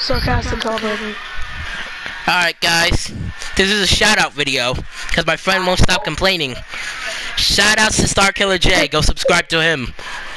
Sarcastic comment. Alright guys, this is a shout out video because my friend won't stop complaining. Shout outs to StarkillerJay, go subscribe to him.